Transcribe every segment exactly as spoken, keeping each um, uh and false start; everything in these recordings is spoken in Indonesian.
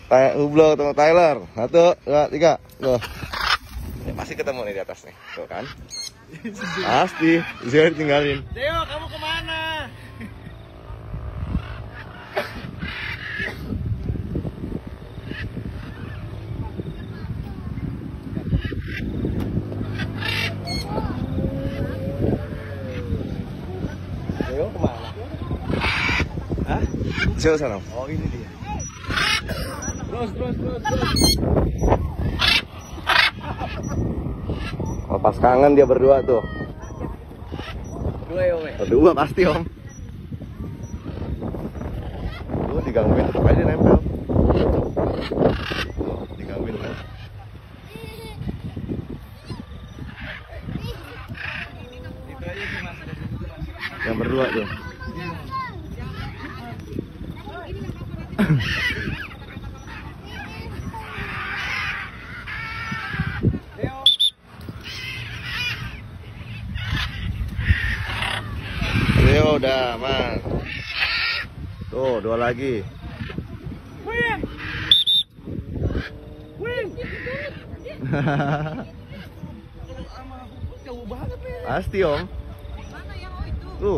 Hublot ketemu Tyler. Satu, dua, tiga. Tuh. Ya, pasti ketemu nih di atas nih. Tuh kan. Pasti. Bisa tinggalin. Deo, kamu kemana? Deo kemana? Hah? Siapa sana? Oh ini dia. Terus, terus, terus, terus. Lepas kangen dia berdua tuh. Berdua ya, Om. Berdua pasti, Om. Lu digangguin tetap aja nempel. Digangguin kan. Itu aja sih Mas. Yang berdua tuh. Deo. Deo udah aman. Tuh, dua lagi. Win. Win. Jauh banget ya. Pasti, Om. Mana yang oh itu? Tuh.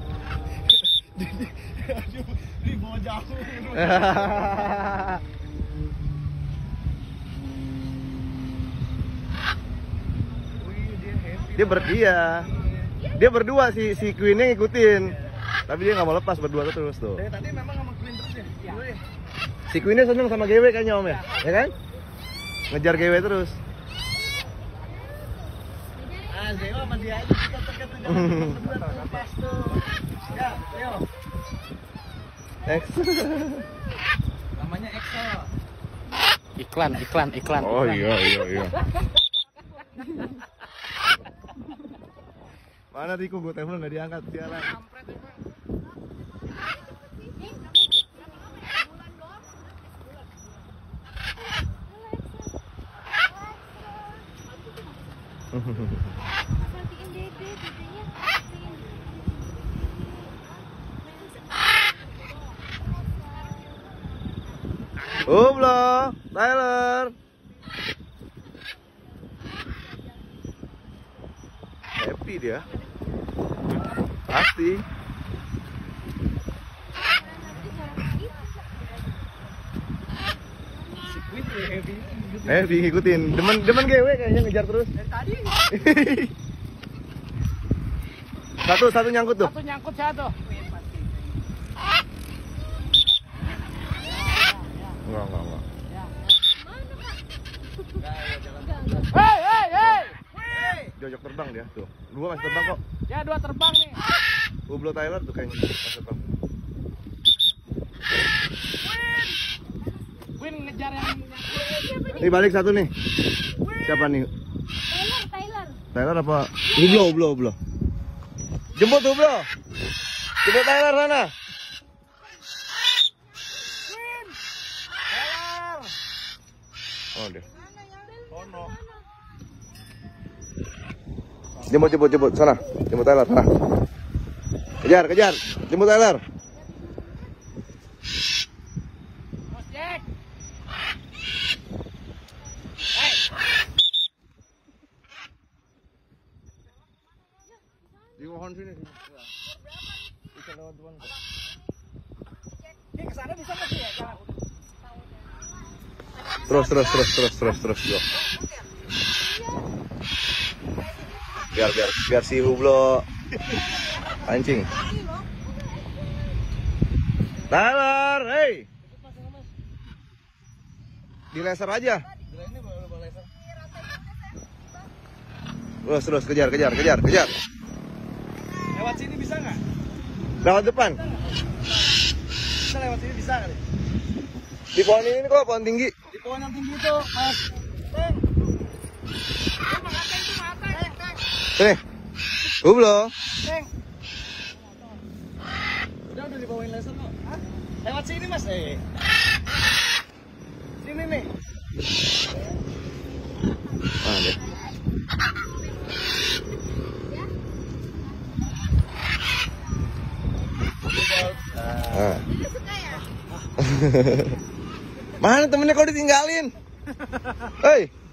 Aduh, di bawah jauh. Wih, dia happy. Dia berdia. Dia berdua si si Queen-nya ngikutin. Tapi dia nggak mau lepas berdua terus tuh. Dari tadi memang sama Queen terus ya? Iya. Si Queen-nya seneng sama G W kayaknya, Om ya. Ya kan? Ngejar G W terus. Ah, Deo sama dia aja dekat-dekat tuh. Jangan berdua terlepas tuh. Ya, Deo. X. Namanya Excel. Iklan, iklan, iklan. Oh iklan. iya iya iya. Mana Riko, gue telepon nggak diangkat, sialan. Perhatiin dede, dedenya. Hublot, Tyler. Happy dia. Pasti. Si Queen tuh happy. Happy ngikutin. Demen demen G W kayaknya ngejar terus. Dari tadi. Satu satu nyangkut tuh. Satu nyangkut satu. Enggak enggak enggak. Hei, hei, hei. Diajak terbang dia tuh. Dua masih terbang kok. Ya dua terbang nih. Hublot Tyler tuh kayaknya masih terbang. Queen ngejar yang Nih balik satu nih. Siapa nih? Tyler, Tyler. Tyler apa? Hublot, Hublot, Hublot. Jemput Hublot. Jemput Tyler sana. Oh dia. Sono. Jemput, jemput, jemput sana. Jemput Tyler sana. Kejar, kejar. Jemput Tyler. Mas Jack. Di pohon sini. Bisa lewat depan. Ini kesana bisa nggak sih ya? Jangan. Terus, terus, terus, terus, terus, terus, go. Biar, biar, biar si Hublot pancing. Tyler, hey. Di laser aja. Ini boleh boleh. Terus, terus, kejar, kejar, kejar, kejar. Lewat sini bisa nggak? Lewat depan. Bisa lewat sini bisa kali. Di pohon ini kok, pohon tinggi. Di pohon yang tinggi itu, Mas. Teng. Sini. Hublot. Teng. Udah udah dibawain laser kok. Hah? Lewat sini, Mas. Eh. Sini nih. Ah, deh. Ah. Suka ya? Mana temennya kau ditinggalin? Hei.